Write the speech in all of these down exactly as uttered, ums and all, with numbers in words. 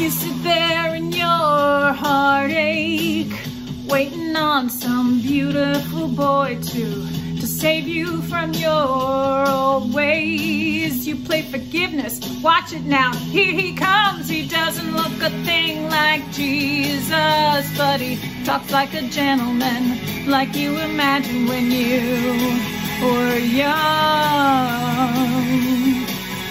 You sit there in your heartache, waiting on some beautiful boy to to save you from your old ways. You play forgiveness, watch it now, here he comes. He doesn't look a thing like Jesus, but he talks like a gentleman, like you imagined when you were young.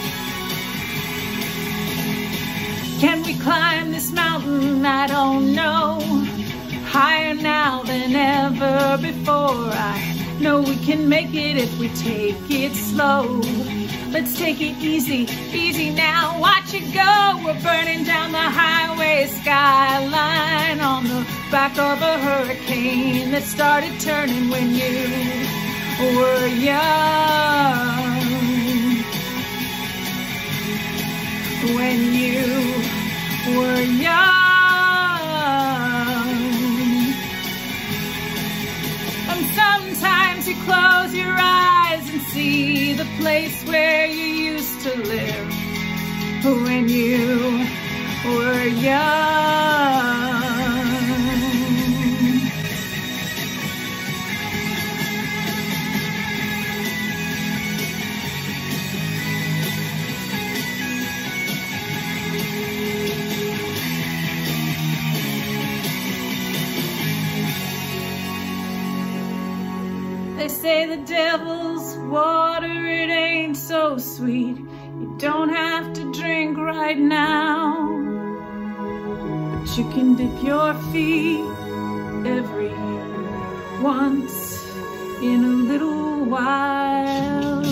Can we climb this mountain? I don't know. Higher now than ever before. I know we can make it if we take it slow. Let's take it easy, easy now. Watch it go. We're burning down the highway skyline on the back of a hurricane that started turning when you were young. When you were young. And sometimes you close your eyes and see the place where you used to live when you were young. They say the devil's water, it ain't so sweet. You don't have to drink right now, but you can dip your feet every once in a little while.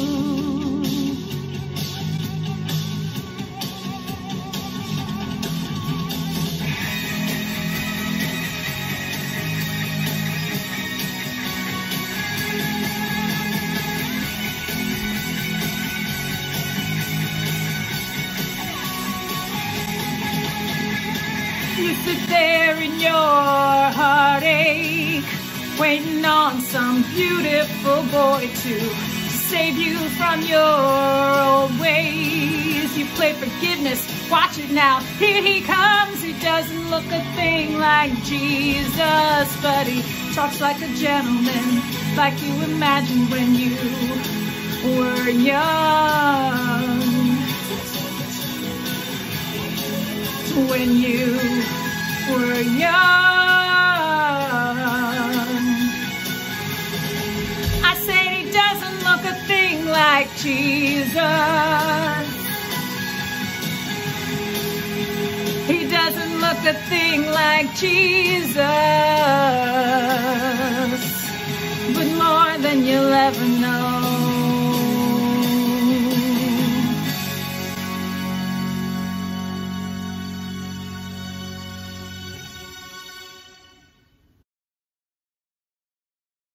You sit there in your heartache, waiting on some beautiful boy to save you from your old ways. You play forgiveness, watch it now, here he comes. He doesn't look a thing like Jesus, but he talks like a gentleman, like you imagined when you were young. When you were young. I said he doesn't look a thing like Jesus. He doesn't look a thing like Jesus.